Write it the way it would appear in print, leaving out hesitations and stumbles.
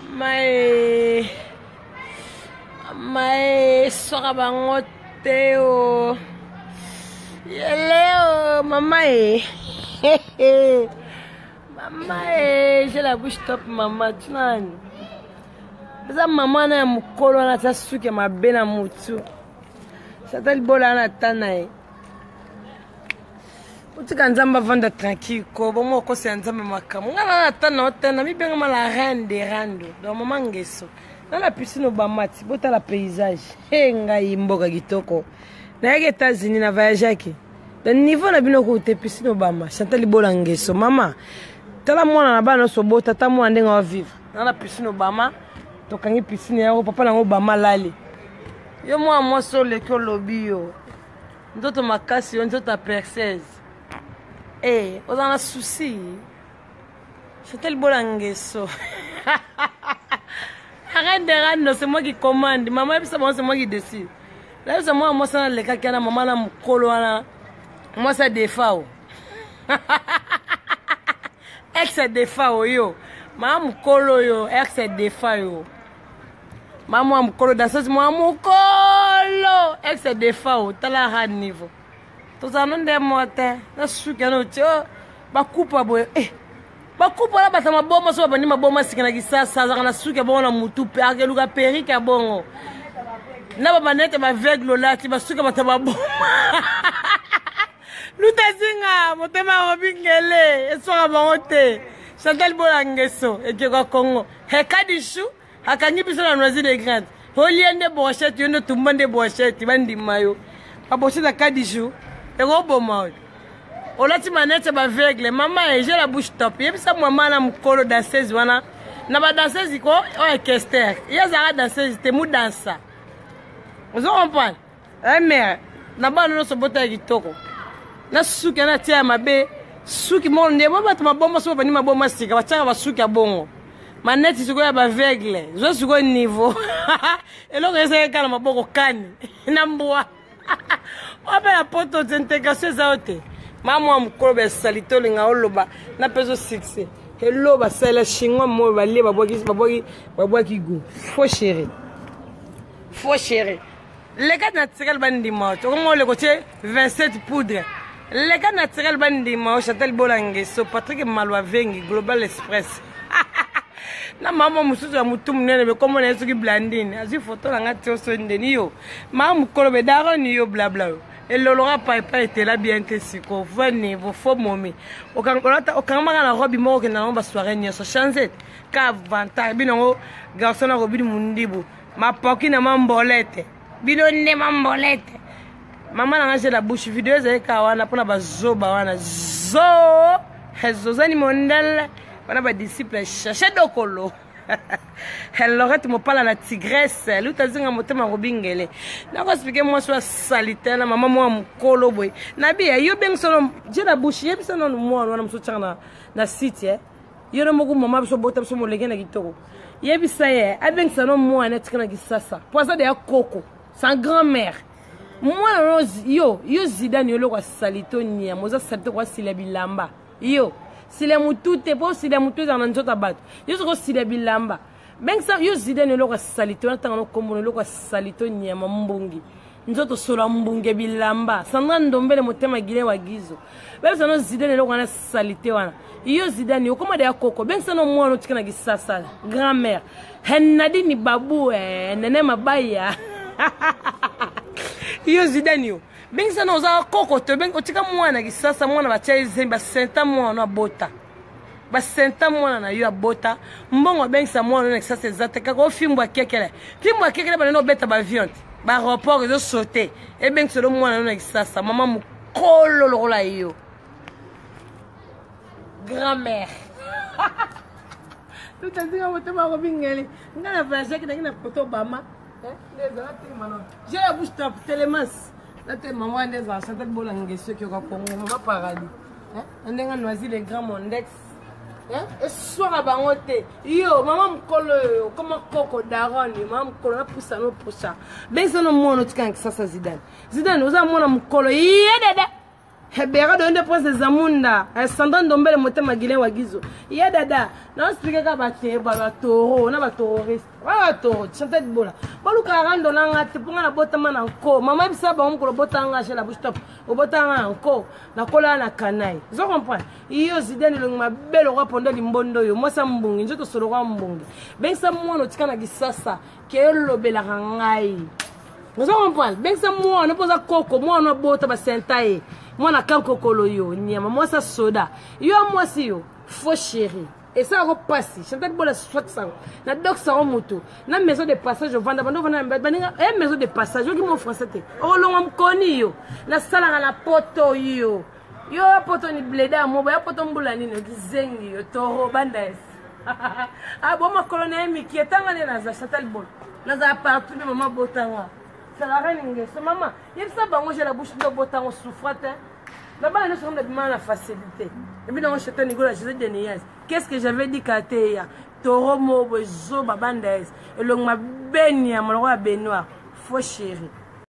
Mai soka bangoteo. Leo mama Mama j'ai la bouche top mama tunani. Beza mama na mukolo na tasuke mabena mutu. Satali bola na tanae. Utika nzamba vanda tranquille ko bomo ko se nzamba makamu. Ngana na tana otana mi benga mala reine de rando. Do mama ngeso. Dans la piscine au Bamati, bota la paysage. Nga imboka kitoko. Na yake États-Unis na voyage. Le niveau na bino ko te piscine au Bama. Chantal Bolangeso mama. Tala mwana na bana so bota ta mwana ndenga wa vivre. Dans la piscine au Bama, to kangi piscine ya papa na ngo Bama lali. Yo moi so le ko lobby yo. Ndoto makasi yo ndoto percez. Ozana souci. Chantal Bolangeso. Arrête de rendre, c'est moi qui commande. Maman, c'est moi qui décide. Là, c'est moi, ça, les cas qui a maman, là, mukolo, là. Moi, ça défaut. Ex, défaut, yo. Maman, mukolo, yo. Ex, défaut, yo. Maman, mukolo, dans ce moment, mukolo. Ex, défaut, t'as la rade niveau. Tout ça, non, des mortels. Là, je suis qu'un autre, bah, coupe à boire. Bakupa la bata maboma so bani maboma sikana kisasa za kana suka bona mutupe akeluka perika bongo na baba nete ba veglo lati basuka bata maboma lutazinga motema obingele eswa baote Chantal Bolangeso ekeka Congo hekadishu akanyibiso na noisy de grande holiende bochette yondo tumbande bochette bandi mayo babochette akadishu egoboma Olati manete ba vegle mama j'ai la bouche top yebisa maman na mukolo danseuse wana na ba danseuse ko orchestre yazara danseuse te mu dansa vous comprenez mère na ba no so bota kitoko na suki na tia mabe suki mo nde bo bata maboma so bani maboma sika bataka ba suki abongo manete siko ya ba vegle zo siko niveau eloko ese kana maboko kani na mbwa oba la poto d'intégration zaote Maman mukolo salito linga oloba na peso 6 hello ba sala chingwa mo ba le babwaki go faux chéri les gars naturel bandi ma to mo le côté 27 poudre les gars naturel bandi ma Chantal Bolangeso Patrick Malwa Vengi Global Express na mama mususu ya mutumu nene be komo na yesuki blandine azi photo na ngati oso ndeni yo mama mukolo be daro ni yo blabla et l'olora pas été là bien que si ko venez vos faux momi okangama na robi mo ke na ba soirée ni so changer ka vanta bino garçon na robi mundibu ma poki na mambolete bino ne mambolete mama na ngase la bouche vidéo za ka wana pona ba zoba wana zo hezozani mondel wana ba disciple chercher dokolo elle aurait me parle à la tigresse l'utazinga motema robingele na ko expliquer moi soit salitaire na maman moi mukolo boy na bia yo beng sono je la bouche yebisa no mo wana msochana na site yo no moku mama biso bota biso mo legena kitoko yebisa ye abeng sono mo wana tikana kisasa poisa de koko sans grand-mère moi yo Zidane yo lokwa salito nia moza salito kwa silabilamba yo sile mutute po sile mutute na nzota bato yo soko sile bilamba ben sa yo Zidane lo ka salito na tanga no kombono lo ka salito nyama mbungi nzoto sola mbunge bilamba sanga ndombele motema gile wa gizo ben sa no Zidane lo kana salite wana yo Zidane yo koma de akoko ben sa no mwana tikana gisasa grand-mère henadi ni babu nene mabaya yo Zidane yo ben sa no za koko to ben otika mwana gisasa mwana ba chaizemba senta mwana bota ba senta mwana na yo bota mbongo ben sa mwana na gisasa ezate kako fimbwa kekele ba no beta ba viande ba rapport zo sauter e ben so mwana na gisasa mama mukolo lokola yo grand-mère tout à dit on te va robingeli ngana frère que na photo bama j'ai la bouche top tellement là t'es maman des ans Chantal Bolangeso qui au Congo maman paradis on est noisy les grands mondex et soir à bangote yo maman mukolo comme koko daroni maman mukolo na poussa no poussa ben ça no mono tikan ça Zidane oza mona mukolo yedede Hebera donde prince Zamunda, Sandran Dombele Motema Guilin Wagizo. Ya dada, non expliquer ka bate ba toro, na ba terroriste. Ba toro, chanter de bola. Balu karando nanga te ponga na botama na nko. Mama bisa ba on ko botanga chez la bouche top. O botanga nko, na kola na kanai. Vous comprenez? Iyo zidane lo mabelo kwa ponda limbondo yo. Mo sa mbungi, njoto solo kwa mbungi. Ben sa mwana tika na gisasa, ke lobela ngai. Vous comprenez? Ben sa mwana poza koko, mwana bota ba sentaye. Moi na kanko kolo yo nyama moi ça soda yo moi si yo faux chéri et ça repasse chanter bola soit ça na doc ça moto na maison de passage vanda bando vanda baninga e maison de passage yo ki mon français te o lo ngam koni yo na sala na poto yo poto ni bleda mo ba poto mbula ni zengi yo toro bandes ah bon ma colonel mi qui etanga na za chantel bol na za partout maman botanga. Ça la reine, c'est maman. Il y a ça, j'ai la bouche de botin en souffrate. Là-bas, nous sommes de mal à facilité. Et puis, on château Nicolas, je de Nias. Qu'est-ce que j'avais dit qu'à Théa? Toro, Mobo, Zo, Babandes. Et le m'a baigné, mon roi Benoît. Faux chéri.